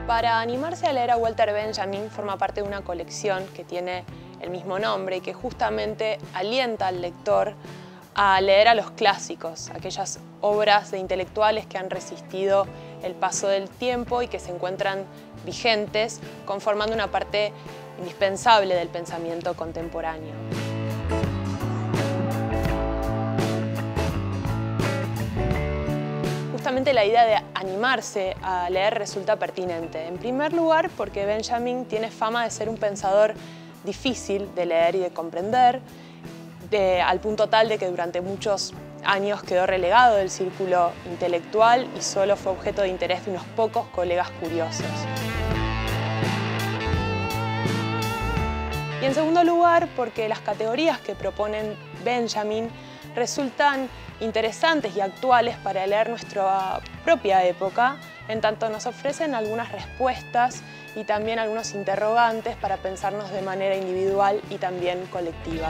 Para animarse a leer a Walter Benjamin forma parte de una colección que tiene el mismo nombre y que justamente alienta al lector a leer a los clásicos, aquellas obras de intelectuales que han resistido el paso del tiempo y que se encuentran vigentes, conformando una parte indispensable del pensamiento contemporáneo. Justamente la idea de animarse a leer resulta pertinente. En primer lugar, porque Benjamin tiene fama de ser un pensador difícil de leer y de comprender, al punto tal de que durante muchos años quedó relegado del círculo intelectual y solo fue objeto de interés de unos pocos colegas curiosos. Y en segundo lugar, porque las categorías que proponen Benjamin resultan interesantes y actuales para leer nuestra propia época, en tanto nos ofrecen algunas respuestas y también algunos interrogantes para pensarnos de manera individual y también colectiva.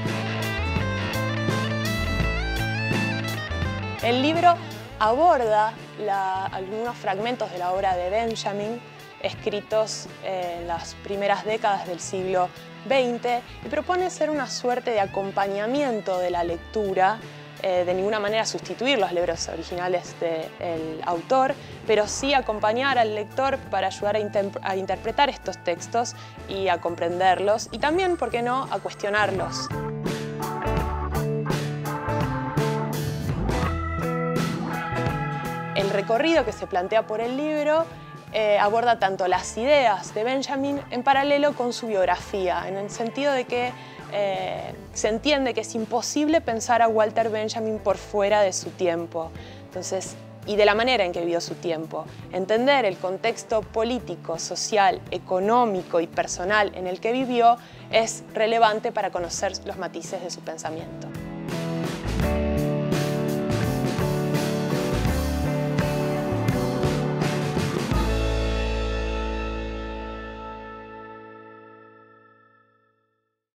El libro aborda algunos fragmentos de la obra de Benjamin, escritos en las primeras décadas del siglo XX, y propone ser una suerte de acompañamiento de la lectura, de ninguna manera sustituir los libros originales del autor, pero sí acompañar al lector para ayudar a interpretar estos textos y a comprenderlos, y también, ¿por qué no?, a cuestionarlos. El recorrido que se plantea por el libro aborda tanto las ideas de Benjamin en paralelo con su biografía, en el sentido de que se entiende que es imposible pensar a Walter Benjamin por fuera de su tiempo. Entonces, y de la manera en que vivió su tiempo. Entender el contexto político, social, económico y personal en el que vivió es relevante para conocer los matices de su pensamiento.